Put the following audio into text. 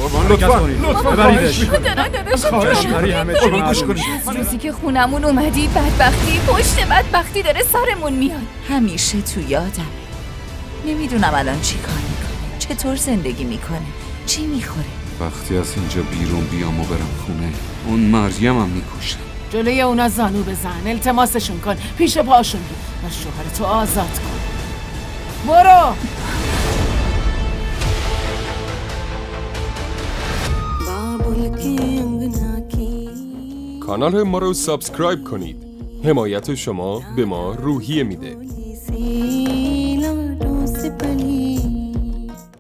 لطفاً ببریدش. خواهش می‌کنم همه چی گوش کنید. از روزی که خونمون اومدی بدبختی پشت بدبختی داره سرمون میاد. همیشه تو یادم. نمیدونم الان چی کار میکنه، چطور زندگی میکنه، چی میخوره. وقتی از اینجا بیرون بیام و برم خونه اون مریم هم میکشم. جلوی اونا زانو بزن، التماسشون کن، پیش پاشون بی و شوهرتو آزاد کن. برو. کانال ما رو سابسکرایب کنید. حمایت شما به ما روحیه میده.